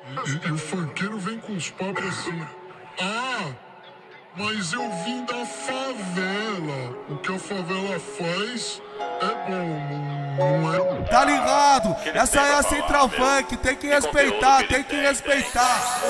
E o funkeiro vem com os papos assim: ah, mas eu vim da favela. O que a favela faz é bom, não é? Tá ligado? Essa é a Central Funk, tem que respeitar, tem que respeitar.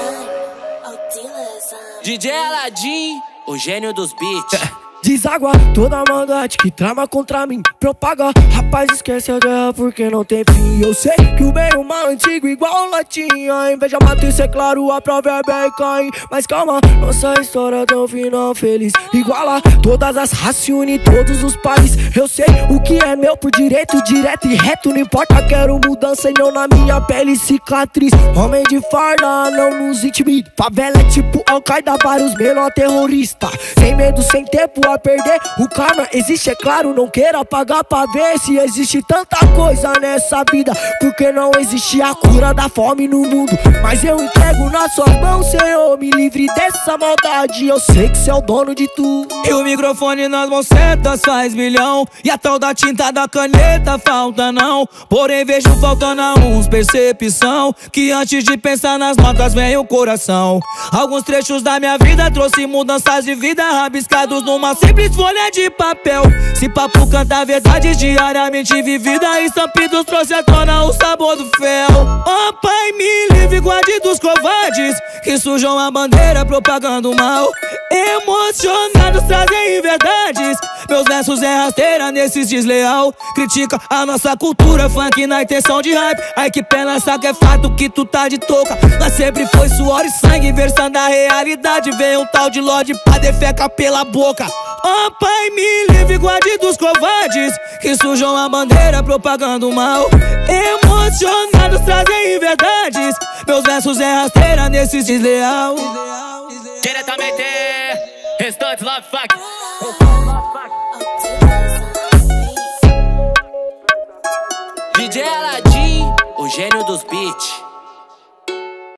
DJ Aladim, o gênio dos beats. Deságua toda a maldade que trama contra mim. Propaga, rapaz, esquece a guerra porque não tem fim. Eu sei que o bem e o mal é antigo igual latinha. Inveja mata, isso é claro, a provérbio é Caim. Mas calma, nossa história tem um final feliz. Iguala todas as raças e une todos os países. Eu sei o que é meu por direito, direto e reto. Não importa, quero mudança e não na minha pele cicatriz. Homem de farda, não nos intimida. Favela é tipo Al-Qaeda, vários menor terrorista. Sem medo, sem tempo a perder. O karma existe, é claro, não queira pagar pra ver. Se existe tanta coisa nessa vida, porque não existe a cura da fome no mundo. Mas eu entrego nas suas mãos, Senhor, me livre dessa maldade. Eu sei que cê é o dono de tudo. E o microfone nas mãos certas faz milhão. E a tal da tinta da caneta falta não. Porém vejo faltando a uns percepção, que antes de pensar nas notas vem o coração. Alguns trechos da minha vida trouxe mudanças de vida, rabiscados numa simples folha de papel. Se papo canta verdades diariamente vivida, estampidos trouxe à tona o sabor do fel. Oh Pai, me livre, guarde dos covardes que sujam a bandeira propagando mal. Emocionados trazem verdades, meus versos é rasteira nesses desleal. Critica a nossa cultura funk na intenção de hype. Ai que pena, saca é fato que tu tá de touca. Mas sempre foi suor e sangue, versando a realidade. Vem um tal de Lorde pra defecar pela boca. Oh Pai, me livre, guarde dos covardes que sujam a bandeira propagando mal. Emocionados trazem verdades, meus versos é rasteira nesses desleal. Diretamente, Restante Love Funk. DJ Aladim, o gênio dos beats.